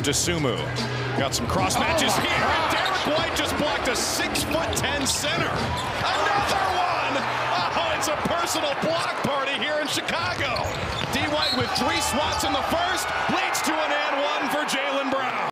Dosunmu. Got some cross matches here. And Derrick White just blocked a 6'10" center. Another one! Oh, it's a personal block party here in Chicago. D. White with 3 swats in the first leads to an and one for Jaylen Brown.